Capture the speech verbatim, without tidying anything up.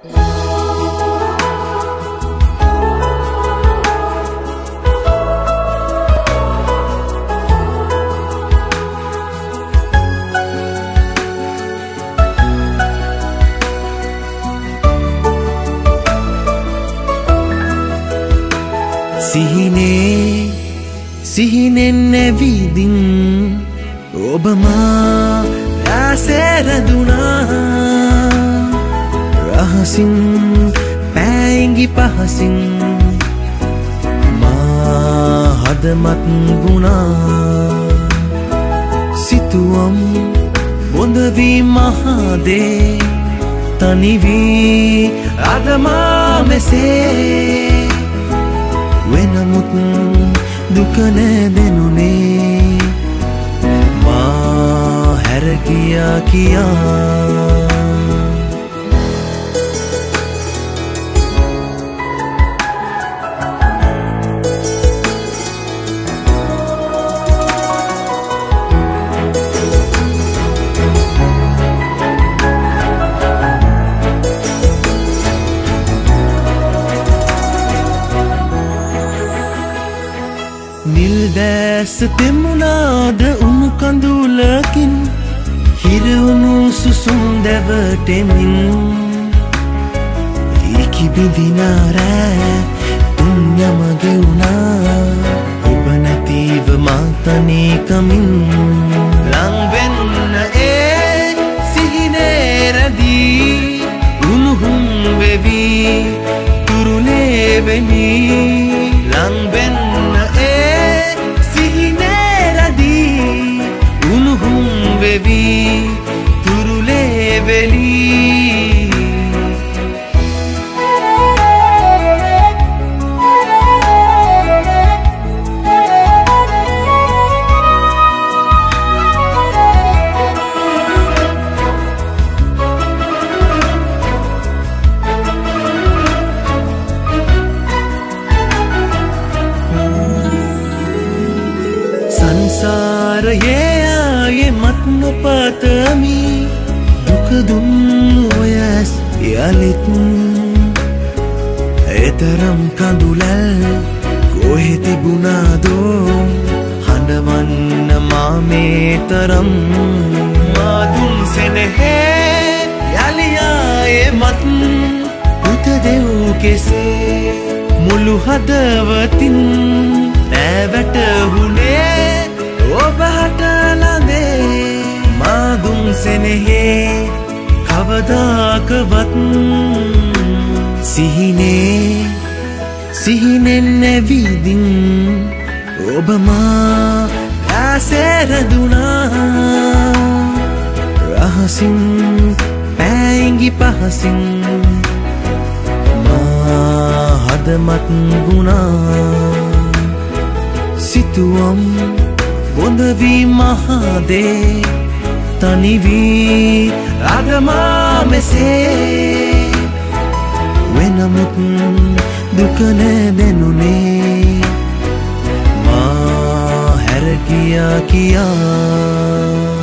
සිහිනේ සිහිනෙන් නැවිදින් ඔබ මා ඇසේ රැඳුනා රහසින් පැංගි පහසින් මා හදමත් වුණා සිතුවම් බොඳ වී මහදේ තනි වී අද මා මෙසේ වෙනමුත් දුක නැදෙනුනේ මා හැර ගියා කියා නිල් දැස තෙමුණාද උණු කඳුලකින් හිරවුණු සුසුම් දැවටෙමින් ඒකි බිඳිනා රෑ තුන් යම ගෙවුණා ඔබ නැතිව මා තනිකමින් ලං වෙන්න ඒ සිහිනේ රැඳී උණුහුම් වෙවි තුරුලේ වෙමි ලං වෙන්න වෙවි තුරුලේ වෙලී සංසාරයේ මත් නොපතමි දුක දුන් ඔයස් යලිත් එතරම් කඳුලැල් කොහෙ තිබුණාදෝ හඬවන්න මා මේ තරම් මා දුන් සෙනෙහේ යලි ආයේ මත් පුත දෙව් කෙසේ මුළු හදවතින් නැවැටහුනේ ඔබට මාදුම් සෙනෙහේ කවදාකවත් සිහිනේ සිහිනෙන් නැවිදින් ඔබ මා ඇසේ රැඳුනා රහසින් පැංගි පහසින් මා හදමත් වුණා සිතුවම් බොඳ වී මහදේ තනි වී අද මා මෙසේ වෙනමුත් දුක නැදෙනුනේ මා හැර ගියා කියා